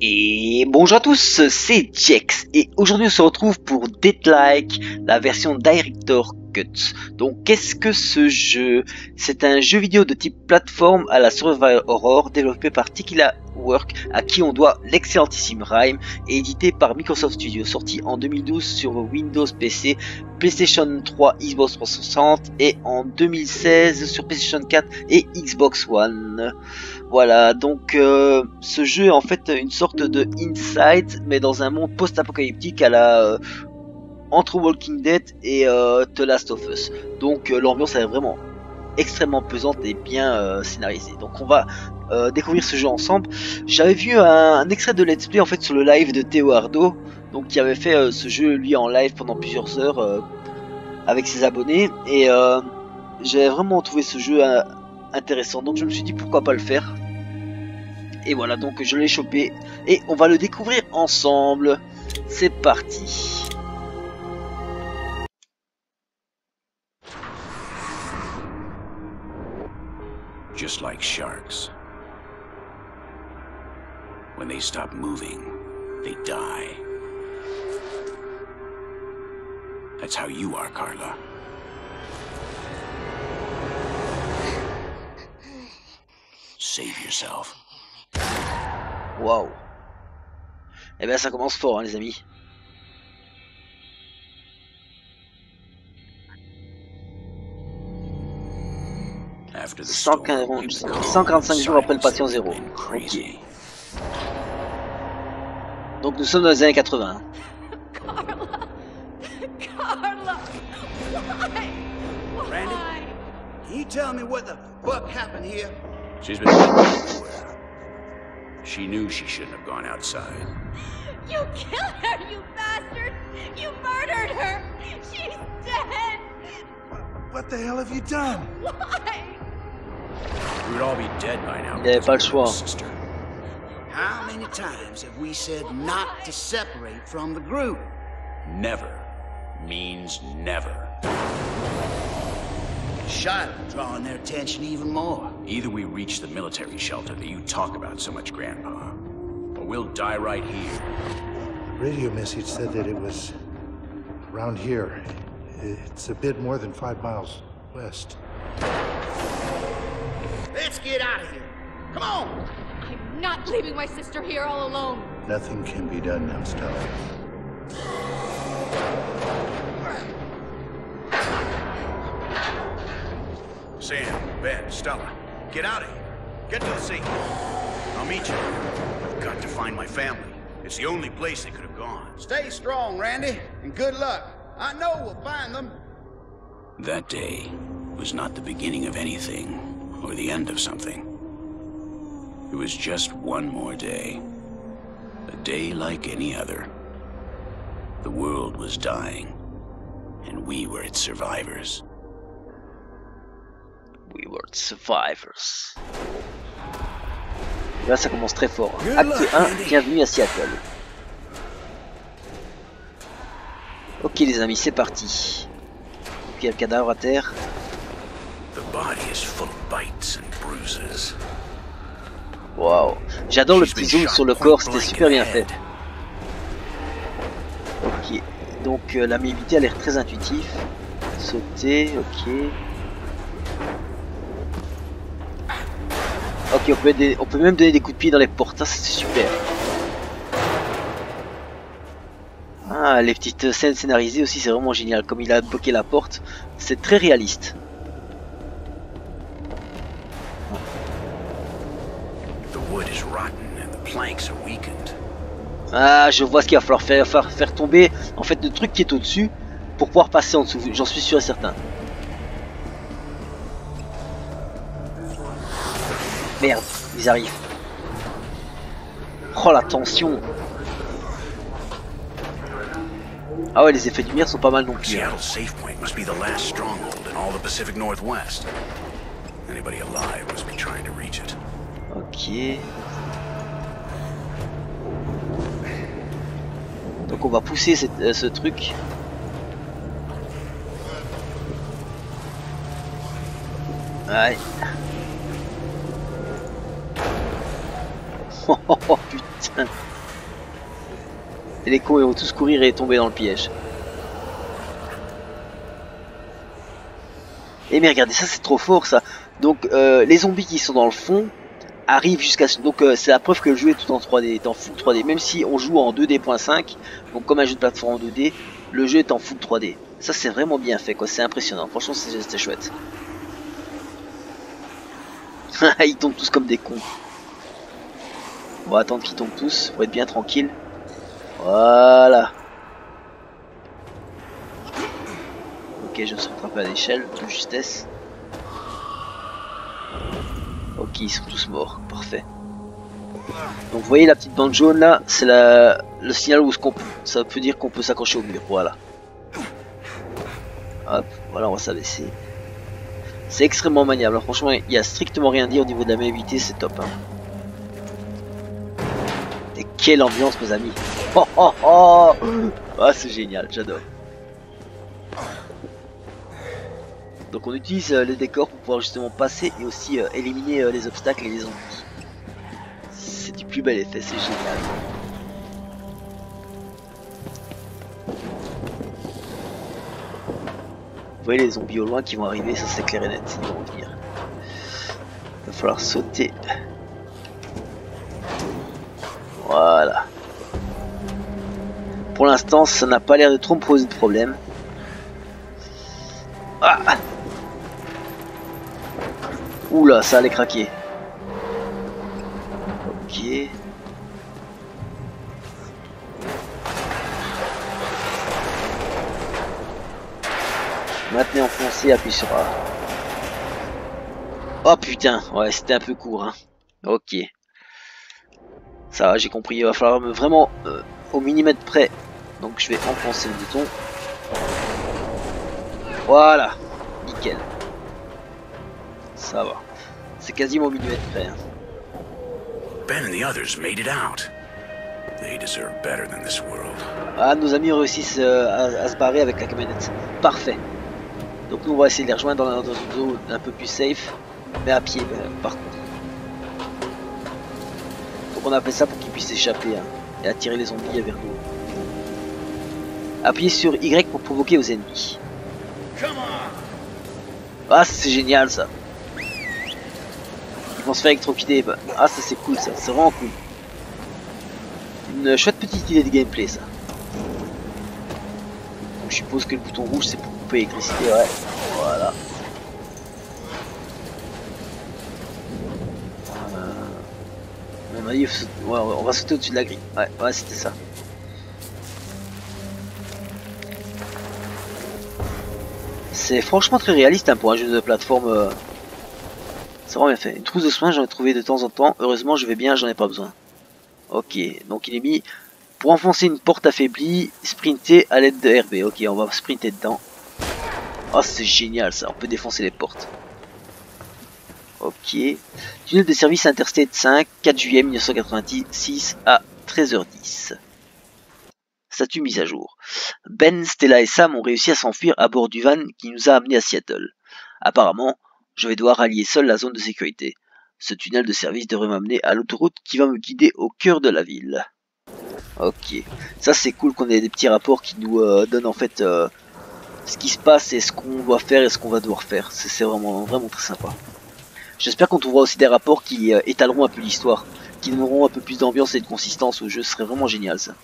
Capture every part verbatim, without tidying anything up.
Et bonjour à tous, c'est Jex et aujourd'hui on se retrouve pour Deadlike, la version Director Cut. Donc qu'est-ce que ce jeu? C'est un jeu vidéo de type plateforme à la Survival Horror développé par Tequila Works, à qui on doit l'excellentissime Rime, et édité par Microsoft Studios, sorti en deux mille douze sur Windows P C, PlayStation trois, Xbox trois cent soixante et en deux mille seize sur PlayStation quatre et Xbox One. Voilà, donc euh, ce jeu est en fait une sorte de Inside, mais dans un monde post-apocalyptique à la euh, entre Walking Dead et euh, The Last of Us. Donc euh, l'ambiance est vraiment extrêmement pesante et bien euh, scénarisée. Donc on va euh, découvrir ce jeu ensemble. J'avais vu un, un extrait de let's play en fait sur le live de Théo Ardo, donc qui avait fait euh, ce jeu lui en live pendant plusieurs heures euh, avec ses abonnés, et euh, j'avais vraiment trouvé ce jeu euh, intéressant. Donc je me suis dit pourquoi pas le faire. Et voilà, donc je l'ai chopé et on va le découvrir ensemble. C'est parti. Just like sharks. When they stop moving, they die. That's how you are, Carla. Save yourself. Waouh. Eh bien ça commence fort hein, les amis. cent quarante-cinq jours après le patient zéro. Okay. Donc nous sommes dans les années quatre-vingts. Carla! Carla! Why? Why? Randy, can you tell me what the fuck happened here? She's been everywhere. She knew she shouldn't have gone outside. You killed her, you bastard! You murdered her! She's dead! What the hell have you done? Why? We would all be dead by now. Il n'avait pas le choix. Sister. How many times have we said not to separate from the group? Never means never. Shot drawing their attention even more. Either we reach the military shelter that you talk about so much, Grandpa, or we'll die right here. The radio message said that it was around here. It's a bit more than five miles west. Let's get out of here. Come on! I'm not leaving my sister here all alone. Nothing can be done now, Stella. Sam, Ben, Stella, get out of here. Get to the sea. I'll meet you. I've got to find my family. It's the only place they could have gone. Stay strong, Randy, and good luck. I know we'll find them. That day was not the beginning of anything, or the end of something. It was just one more day. A day like any other. The world was dying, and we were its survivors. We were survivors. Là ça commence très fort. Acte un, bienvenue à Seattle. Ok les amis, c'est parti. Donc il y a le cadavre à terre. The body is full of bites and bruises. Waouh, j'adore le petit zoom sur le corps, c'était super bien fait. Ok, donc euh, la mobilité a l'air très intuitive. Sauter, ok. Ok, on peut, aider, on peut même donner des coups de pied dans les portes, ça c'est super. Ah, les petites scènes scénarisées aussi, c'est vraiment génial. Comme il a bloqué la porte, c'est très réaliste. Ah, je vois ce qu'il va falloir faire, faire, faire tomber en fait le truc qui est au-dessus pour pouvoir passer en dessous, j'en suis sûr et certain. Merde, ils arrivent. Oh la tension. Ah ouais, les effets de lumière sont pas mal non plus. Hein. Ok. Donc on va pousser cette, euh, ce truc. Ouais. Oh putain. Et les cons ils vont tous courir et tomber dans le piège. Et mais regardez, ça c'est trop fort ça. Donc euh, les zombies qui sont dans le fond arrivent jusqu'à... Donc euh, c'est la preuve que le jeu est tout en trois D, est en full trois D. Même si on joue en deux D point cinq, donc comme un jeu de plateforme en deux D, le jeu est en full trois D. Ça c'est vraiment bien fait quoi, c'est impressionnant. Franchement c'était chouette. Ils tombent tous comme des cons. On va attendre qu'ils tombent tous pour être bien tranquille. Voilà. Ok, je me suis rattrapé à l'échelle de justesse. Ok, ils sont tous morts, parfait. Donc vous voyez la petite bande jaune là, c'est la le signal où ce qu'on ça peut dire qu'on peut s'accrocher au mur, voilà. Hop, voilà, on va s'abaisser. C'est extrêmement maniable, alors, franchement il y a strictement rien à dire au niveau de la maniabilité, c'est top. Hein. Et quelle ambiance mes amis. Oh oh oh. Ah c'est génial, j'adore. Donc on utilise euh, les décors pour pouvoir justement passer et aussi euh, éliminer euh, les obstacles et les zombies. C'est du plus bel effet, c'est génial. Vous voyez les zombies au loin qui vont arriver, ça c'est clair et net, ils vont venir. Il va falloir sauter. Voilà. Pour l'instant ça n'a pas l'air de trop me poser de problème. Ah. Oula, ça allait craquer. Ok. Maintenez enfoncé, appuyez sur A. Oh putain, ouais, c'était un peu court. Hein. Ok. Ça va, j'ai compris. Il va falloir me vraiment euh, au millimètre près. Donc je vais enfoncer le bouton. Voilà. Nickel. Ça va. C'est quasiment au millimètre près. Hein. Ben and the others made it out. They deserve better than this world. Ah, nos amis réussissent euh, à, à se barrer avec la camionnette. Parfait. Donc nous on va essayer de les rejoindre dans, dans une zone un peu plus safe, mais à pied euh, par contre. Donc on a fait ça pour qu'ils puissent échapper hein, et attirer les zombies vers nous. Appuyez sur Y pour provoquer vos ennemis. Ah c'est génial ça. Ils vont se faire électrocuter. Bah. Ah ça c'est cool ça, c'est vraiment cool. Une chouette petite idée de gameplay ça. Donc, je suppose que le bouton rouge c'est pour couper l'électricité, ouais. Voilà. Euh... On, a dit, ouais, on va sauter au-dessus de la grille. Ouais, ouais c'était ça. C'est franchement très réaliste hein, pour un jeu de plateforme. Euh... C'est vraiment bien fait. Une trousse de soins j'en ai trouvé de temps en temps. Heureusement je vais bien, j'en ai pas besoin. Ok, donc il est mis pour enfoncer une porte affaiblie, sprinter à l'aide de R B. Ok, on va sprinter dedans. Oh, c'est génial ça, on peut défoncer les portes. Ok. Tunnel de service Interstate cinq, quatre juillet mille neuf cent quatre-vingt-six à treize heures dix. Statut mise à jour. Ben, Stella et Sam ont réussi à s'enfuir à bord du van qui nous a amenés à Seattle. Apparemment, je vais devoir rallier seul la zone de sécurité. Ce tunnel de service devrait m'amener à l'autoroute qui va me guider au cœur de la ville. Ok, ça c'est cool qu'on ait des petits rapports qui nous euh, donnent en fait euh, ce qui se passe et ce qu'on doit faire et ce qu'on va devoir faire. C'est vraiment, vraiment très sympa. J'espère qu'on trouvera aussi des rapports qui euh, étaleront un peu l'histoire, qui donneront un peu plus d'ambiance et de consistance au jeu. Ce serait vraiment génial ça.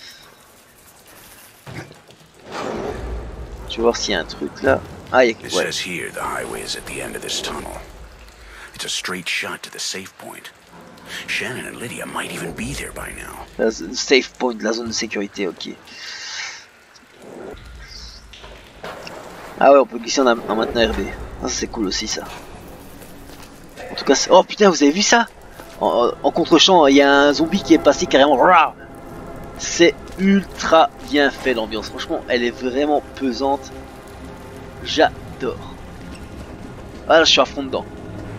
Je vais voir s'il y a un truc là. Ah, il y a... It ouais. says here the highway is at the end of this tunnel. It's a straight shot to the safe point. Shannon and Lydia might even be there by now. La safe point, la zone de sécurité, ok. Ah ouais, on peut glisser en, en maintenant R B. Ah, c'est cool aussi ça. En tout cas, oh putain, vous avez vu ça? En, en contre-champ, il y a un zombie qui est passé carrément. C'est ultra bien fait l'ambiance. Franchement, elle est vraiment pesante. J'adore. Ah là, je suis à fond dedans.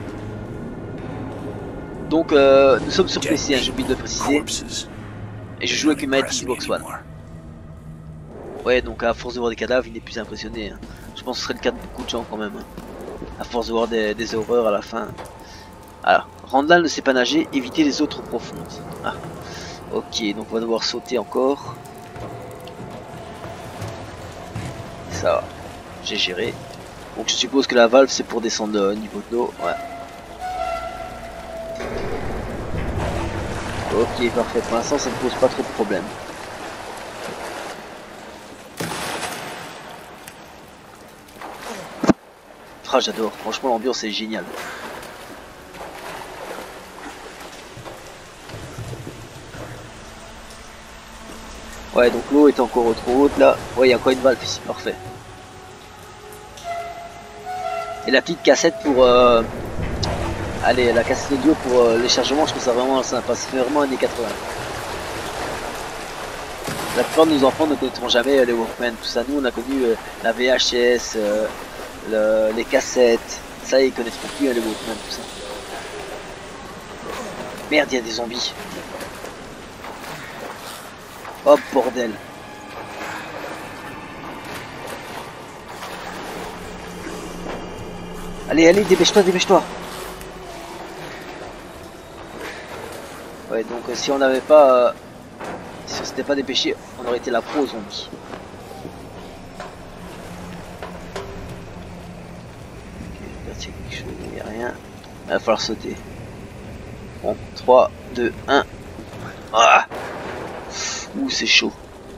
Donc, euh, nous sommes sur P C, hein, j'ai oublié de le préciser. Et je joue avec une manette Xbox One. Ouais, donc à force de voir des cadavres, il est plus impressionné. Hein. Je pense que ce serait le cas de beaucoup de gens quand même. Hein. À force de voir des, des horreurs à la fin. Alors, Randall ne sait pas nager, éviter les eaux trop profondes. Ah. Ok, donc on va devoir sauter encore. ça va. J'ai géré. Donc je suppose que la valve c'est pour descendre au niveau de l'eau. Ouais. Ok, parfait. Pour l'instant ça ne pose pas trop de problème. Ah, j'adore. Franchement l'ambiance est géniale. Ouais, donc l'eau est encore trop haute là. Ouais, il y a encore une valve ici, parfait. Et la petite cassette pour... Euh... Allez, la cassette audio pour euh, les chargements, je trouve ça vraiment sympa. Ça fait vraiment années quatre-vingts. La plupart de nos enfants ne connaîtront jamais euh, les Walkman, tout ça. Nous, on a connu euh, la V H S, euh, le... les cassettes. Ça, ils connaîtront plus euh, les Walkman, tout ça. Merde, il y a des zombies. Oh bordel. Allez, allez, dépêche-toi, dépêche-toi. Ouais, donc euh, si on n'avait pas... Euh, si on s'était pas dépêché, on aurait été la pro aux zombies. Ok, là, il y a quelque chose, il n'y a rien. Il va falloir sauter. Bon, trois, deux, un. Ah! Ouh, c'est chaud.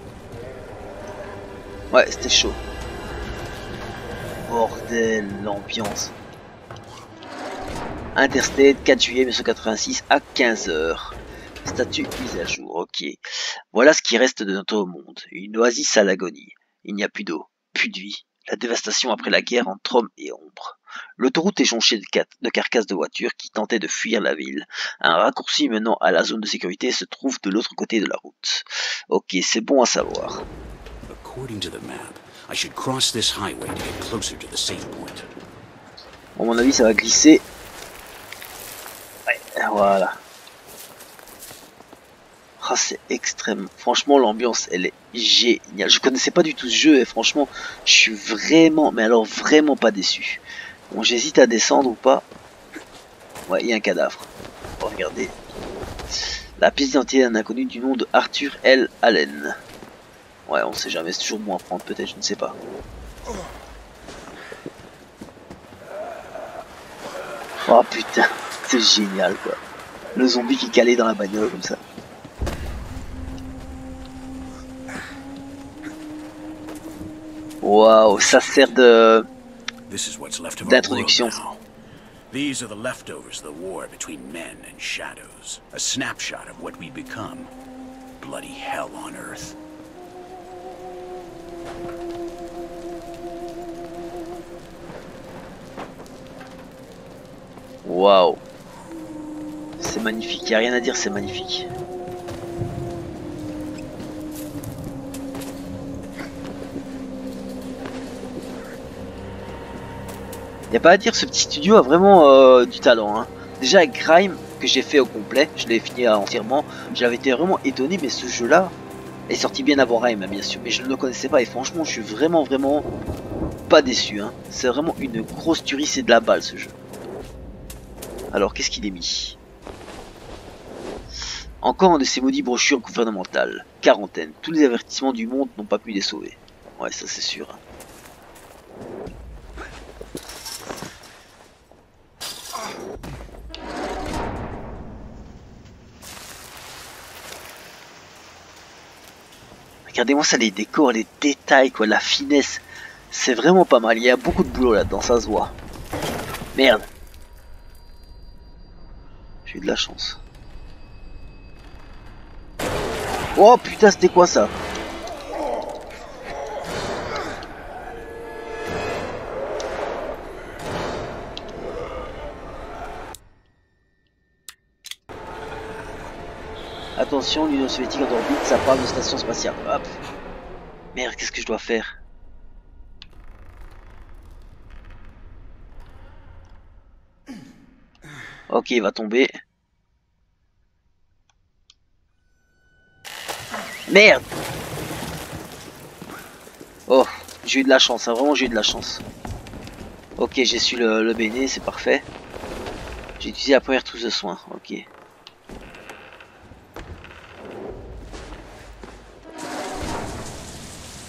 Ouais, c'était chaud. Bordel, l'ambiance. Interstate, quatre juillet mille neuf cent quatre-vingt-six à quinze heures. Statut mise à jour, ok. Voilà ce qui reste de notre monde. Une oasis à l'agonie. Il n'y a plus d'eau, plus de vie. La dévastation après la guerre entre hommes et ombre. L'autoroute est jonchée de, de carcasses de voitures qui tentaient de fuir la ville. Un raccourci menant à la zone de sécurité se trouve de l'autre côté de la route. Ok, c'est bon à savoir. According to the map, I should cross this highway to get closer to the safe point. Bon, à mon avis, ça va glisser. Ouais, voilà. Ah, c'est extrême. Franchement, l'ambiance, elle est géniale. Je connaissais pas du tout ce jeu et franchement, je suis vraiment, mais alors vraiment pas déçu. Bon, j'hésite à descendre ou pas. Ouais, il y a un cadavre. Oh, regardez. La pièce d'identité d'un inconnu du nom de Arthur L. Allen. Ouais, on sait jamais, c'est toujours bon à prendre, peut-être, je ne sais pas. Oh putain, c'est génial quoi. Le zombie qui calait dans la bagnole comme ça. Waouh, ça sert de d'introduction. These are the leftovers of the war between men and shadows. A snapshot of what we become. Bloody hell on Earth. Waouh. C'est magnifique, il n'y a rien à dire, c'est magnifique. Y a pas à dire, ce petit studio a vraiment euh, du talent. Hein. Déjà avec Grime, que j'ai fait au complet, je l'ai fini entièrement, j'avais été vraiment étonné, mais ce jeu-là est sorti bien avant Grime, bien sûr, mais je ne le connaissais pas et franchement, je suis vraiment, vraiment pas déçu. Hein. C'est vraiment une grosse tuerie, c'est de la balle ce jeu. Alors, qu'est-ce qu'il est mis? Encore un de ces maudits brochures gouvernementales. Quarantaine. Tous les avertissements du monde n'ont pas pu les sauver. Ouais, ça c'est sûr. Hein. Regardez-moi ça, les décors, les détails, quoi, la finesse. C'est vraiment pas mal. Il y a beaucoup de boulot là-dedans, ça se voit. Merde. J'ai eu de la chance. Oh putain, c'était quoi ça? Attention, l'Union soviétique en orbite, ça parle de station spatiale. Hop. Merde, qu'est-ce que je dois faire? Ok, il va tomber. Merde! Oh, j'ai eu de la chance, hein, vraiment j'ai eu de la chance. Ok, j'ai su le, le béné, c'est parfait. J'ai utilisé la première trousse de soins, ok.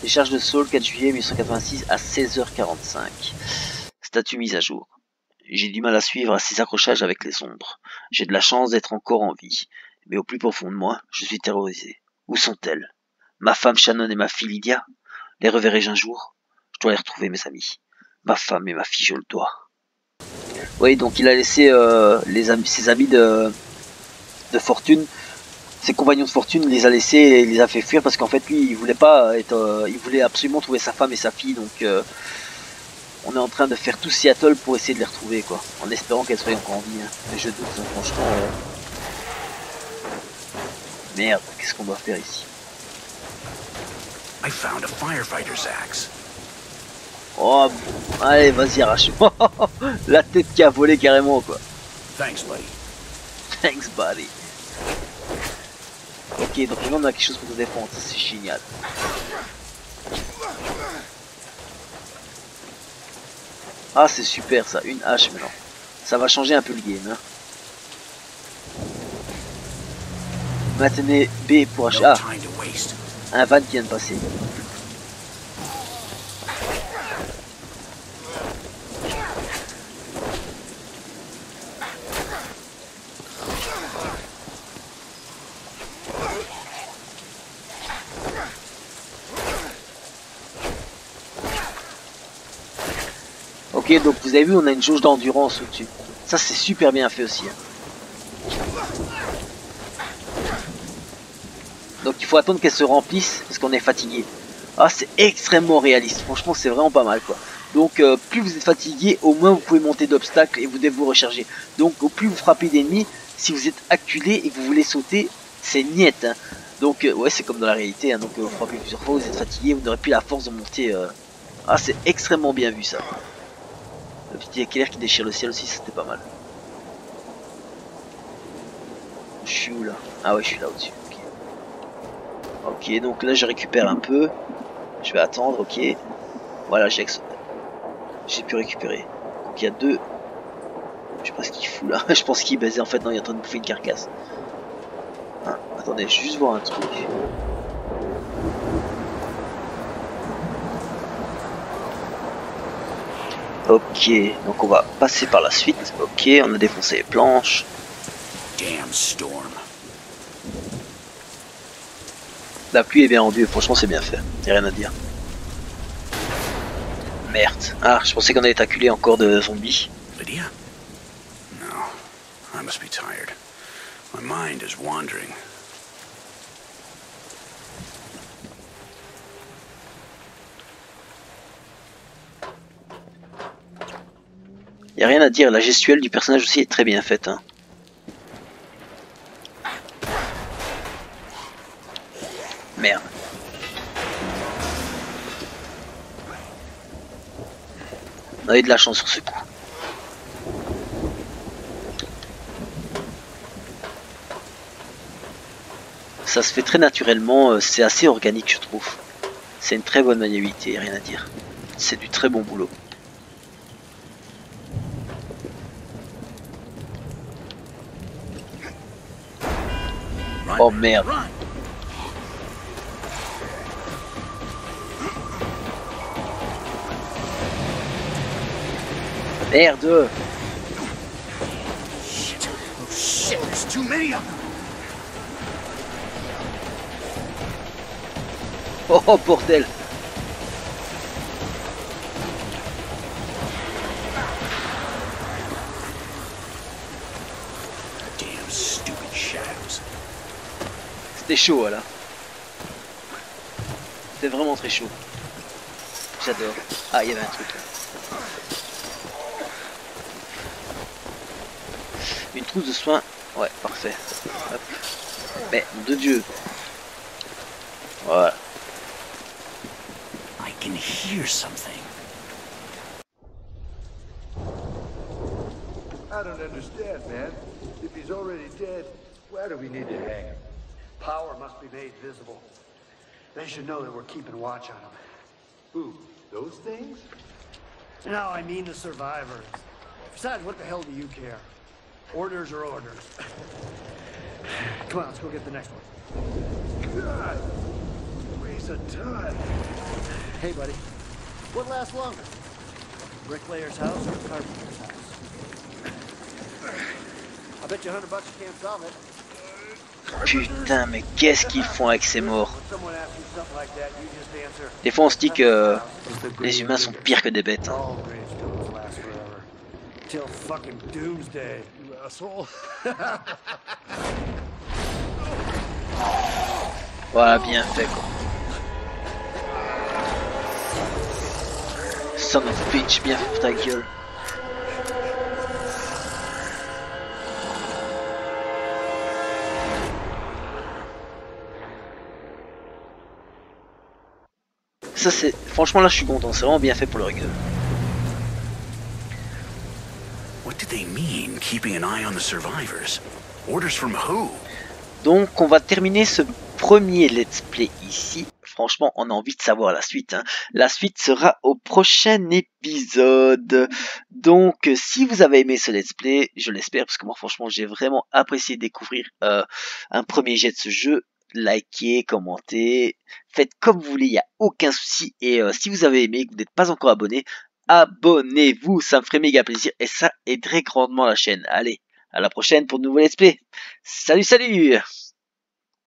Décharge de Saul, quatre juillet mille neuf cent quatre-vingt-six à seize heures quarante-cinq. Statut mise à jour. J'ai du mal à suivre ces accrochages avec les ombres. J'ai de la chance d'être encore en vie. Mais au plus profond de moi, je suis terrorisé. Où sont-elles? Ma femme Shannon et ma fille Lydia? Les reverrai-je un jour? Je dois les retrouver, mes amis. Ma femme et ma fille, je le dois. Oui, donc il a laissé euh, les amis, ses amis de, de fortune, ses compagnons de fortune, il les a laissés et il les a fait fuir parce qu'en fait lui, il voulait pas être, euh, il voulait absolument trouver sa femme et sa fille, donc euh, on est en train de faire tout Seattle pour essayer de les retrouver, quoi, en espérant qu'elles soient encore en vie. Hein. Mais je doute, hein, franchement. Euh... Merde, qu'est-ce qu'on doit faire ici? I found a firefighter's axe. Oh, allez, vas-y, arrache-moi. La tête qui a volé carrément, quoi. Thanks, buddy. Thanks, buddy. Ok, donc maintenant on a quelque chose pour se défendre, c'est génial. Ah, c'est super ça, une hache maintenant. Ça va changer un peu le game. Hein. Maintenez B pour acheter. Ah, un van qui vient de passer. Ok, donc vous avez vu, on a une jauge d'endurance au-dessus. Ça, c'est super bien fait aussi. Hein. Donc il faut attendre qu'elle se remplisse parce qu'on est fatigué. Ah, c'est extrêmement réaliste. Franchement, c'est vraiment pas mal, quoi. Donc euh, plus vous êtes fatigué, au moins vous pouvez monter d'obstacles et vous devez vous recharger. Donc au plus vous frappez d'ennemis, si vous êtes acculé et que vous voulez sauter, c'est niette. Hein. Donc euh, ouais, c'est comme dans la réalité. Hein. Donc euh, vous frappez plusieurs fois, vous êtes fatigué, vous n'aurez plus la force de monter. Euh... Ah, c'est extrêmement bien vu ça. Le petit éclair qui déchire le ciel aussi, c'était pas mal. Je suis où là? Ah ouais, je suis là au-dessus. Okay. ok, donc là je récupère un peu. Je vais attendre, ok. Voilà, j'ai j'ai pu récupérer. Donc il y a deux. Je sais pas ce qu'il fout là. Je pense qu'il baisait en fait. Non, il est en train de bouffer une carcasse. Hein, attendez, je vais juste voir un truc. Ok, donc on va passer par la suite. Ok, on a défoncé les planches. Damn storm. La pluie est bien rendue, franchement c'est bien fait. Y'a rien à dire. Merde. Ah, je pensais qu'on allait être acculé encore de zombies. Lydia? No, I must be tired. My mind is wandering. Y'a rien à dire, la gestuelle du personnage aussi est très bien faite. Hein. Merde. On a eu de la chance sur ce coup. Ça se fait très naturellement, c'est assez organique je trouve. C'est une très bonne maniabilité, rien à dire. C'est du très bon boulot. Oh merde. Merde. Shit. Oh shit, there's too many of them. Oh bordel. Damn stupid shadows. C'était chaud là. C'était vraiment très chaud. J'adore. Ah, il y avait un truc là. Une trousse de soins. Ouais, parfait. Hop. Mais, de Dieu. Voilà. I can hear something. I don't understand, man. If he's already dead, why do we need to hang him? Power must be made visible. They should know that we're keeping watch on them. Who? Those things? No, I mean the survivors. Besides, what the hell do you care? Orders are orders. Come on, let's go get the next one. God! Crazy takes a ton. Hey, buddy. What lasts longer? Bricklayer's house or carpenter's house? I bet you a hundred bucks you can't solve it. Putain, mais qu'est-ce qu'ils font avec ces morts? Des fois on se dit que les humains sont pires que des bêtes. Hein. Voilà, bien fait quoi. Son of bitch, bien fait pour ta gueule. Ça c'est, franchement là je suis content, c'est vraiment bien fait pour le gueule. What did they mean, keeping an eye on the survivors? Orders from who? Donc on va terminer ce premier let's play ici. Franchement on a envie de savoir la suite. Hein. La suite sera au prochain épisode. Donc si vous avez aimé ce let's play, je l'espère parce que moi franchement j'ai vraiment apprécié découvrir euh, un premier jet de ce jeu. Likez, commentez, faites comme vous voulez, il n'y a aucun souci. Et euh, si vous avez aimé et que vous n'êtes pas encore abonné, abonnez-vous, ça me ferait méga plaisir et ça aiderait grandement la chaîne. Allez, à la prochaine pour de nouveaux let's play. Salut, salut!